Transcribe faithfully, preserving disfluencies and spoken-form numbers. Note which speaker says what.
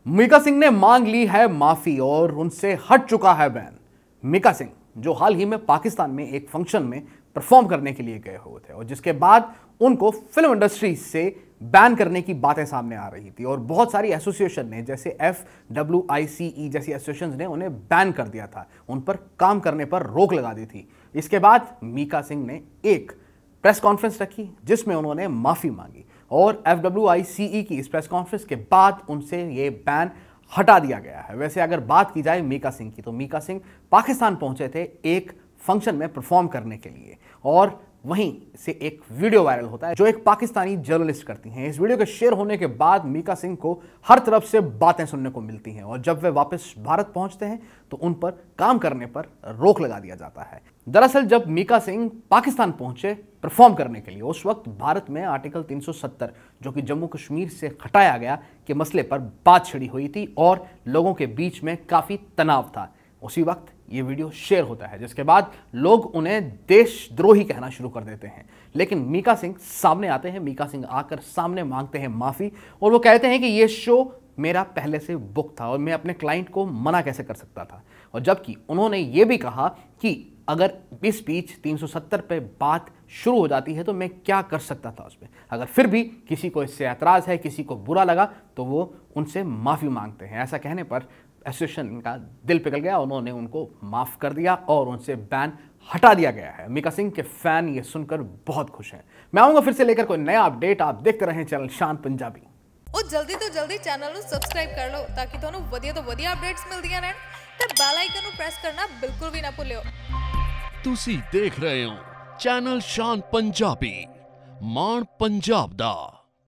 Speaker 1: मीका सिंह ने मांग ली है माफी और उनसे हट चुका है बैन। मीका सिंह जो हाल ही में पाकिस्तान में एक फंक्शन में परफॉर्म करने के लिए गए हुए थे और जिसके बाद उनको फिल्म इंडस्ट्री से बैन करने की बातें सामने आ रही थी और बहुत सारी एसोसिएशन ने जैसे एफ डब्ल्यू आई सी ई जैसी एसोसिएशन ने उन्हें बैन कर दिया था, उन पर काम करने पर रोक लगा दी थी। इसके बाद मीका सिंह ने एक प्रेस कॉन्फ्रेंस रखी जिसमें उन्होंने माफी मांगी और एफ डब्ल्यू आई सी ई की इस प्रेस कॉन्फ्रेंस के बाद उनसे ये बैन हटा दिया गया है। वैसे अगर बात की जाए मीका सिंह की तो मीका सिंह पाकिस्तान पहुंचे थे एक फंक्शन में परफॉर्म करने के लिए और वहीं से एक वीडियो वायरल होता है जो एक पाकिस्तानी जर्नलिस्ट करती हैं। इस वीडियो के शेयर होने के बाद मीका सिंह को हर तरफ से बातें सुनने को मिलती हैं और जब वे वापस भारत पहुंचते हैं तो उन पर काम करने पर रोक लगा दिया जाता है। दरअसल जब मीका सिंह पाकिस्तान पहुंचे परफॉर्म करने के लिए उस वक्त भारत में आर्टिकल तीन सौ सत्तर जो कि जम्मू कश्मीर से हटाया गया के मसले पर बात छिड़ी हुई थी और लोगों के बीच में काफी तनाव था। उसी वक्त ये वीडियो शेयर होता है जिसके बाद लोग उन्हें देशद्रोही कहना शुरू कर देते हैं, लेकिन मीका सिंह सामने आते हैं। मीका सिंह आकर सामने मांगते हैं माफी और वो कहते हैं कि ये शो मेरा पहले से बुक था और मैं अपने क्लाइंट को मना कैसे कर सकता था। और जबकि उन्होंने ये भी कहा कि अगर इस बीच तीन सौ सत्तर पे बात शुरू हो जाती है तो मैं क्या कर सकता था उसमें। अगर फिर भी किसी को इससे ऐतराज है, किसी को बुरा लगा तो वो उनसे माफी मांगते हैं। ऐसा कहने पर एसोसिएशन का दिल पिघल गया, उन्होंने उनको माफ कर दिया और उनसे बैन हटा दिया गया है। मीका सिंह के फैन ये सुनकर बहुत खुश हैं। मैं आऊंगा फिर से लेकर कोई नया अपडेट। आप देखते रहें चैनल शान पंजाबी।
Speaker 2: ਉਹ ਜਲਦੀ ਤੋਂ ਜਲਦੀ ਚੈਨਲ ਨੂੰ ਸਬਸਕ੍ਰਾਈਬ ਕਰ ਲਓ ਤਾਂ ਕਿ ਤੁਹਾਨੂੰ ਵਧੀਆ ਤੋਂ ਵਧੀਆ ਅਪਡੇਟਸ ਮਿਲਦੀਆਂ ਰਹਿਣ ਤੇ ਬੈਲ ਆਈਕਨ ਨੂੰ ਪ੍ਰੈਸ ਕਰਨਾ ਬਿਲਕੁਲ ਵੀ ਨਾ ਭੁੱਲਿਓ।
Speaker 3: ਤੁਸੀਂ ਦੇਖ ਰਹੇ ਹੋ ਚੈਨਲ ਸ਼ਾਨ ਪੰਜਾਬੀ, ਮਾਣ ਪੰਜਾਬ ਦਾ।